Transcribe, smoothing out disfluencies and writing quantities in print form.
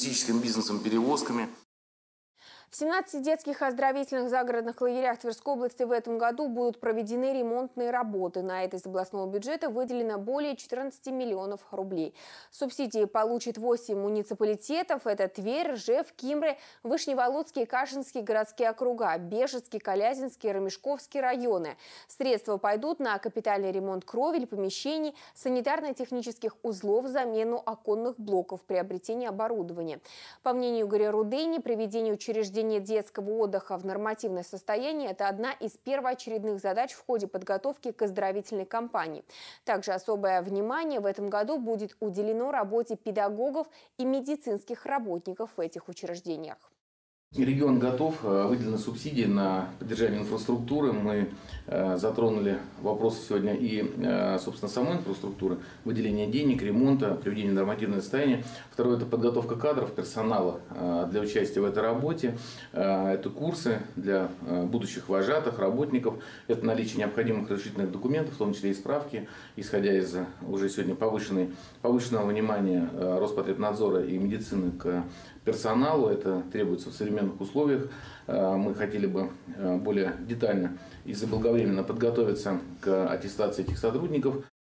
туристическим бизнесом, перевозками. В 17 детских оздоровительных загородных лагерях Тверской области в этом году будут проведены ремонтные работы. На это из областного бюджета выделено более 14 миллионов рублей. Субсидии получат 8 муниципалитетов. Это Тверь, Ржев, Кимры, Вышневолодский и Кашинский городские округа, Бежецкий, Калязинский, Ромешковский районы. Средства пойдут на капитальный ремонт кровель, помещений, санитарно-технических узлов, замену оконных блоков, приобретение оборудования. По мнению Игоря Рудени, приведение учреждений детского отдыха в нормативное состояние – это одна из первоочередных задач в ходе подготовки к оздоровительной кампании. Также особое внимание в этом году будет уделено работе педагогов и медицинских работников в этих учреждениях. Регион готов, выделены субсидии на поддержание инфраструктуры. Мы затронули вопросы сегодня и, собственно, самой инфраструктуры, выделение денег, ремонта, приведение в нормативное состояние. Второе – это подготовка кадров, персонала для участия в этой работе. Это курсы для будущих вожатых, работников. Это наличие необходимых разрешительных документов, в том числе и справки, исходя из уже сегодня повышенного внимания Роспотребнадзора и медицины к персоналу. Это требуется в современных условиях. Мы хотели бы более детально и заблаговременно подготовиться к аттестации этих сотрудников.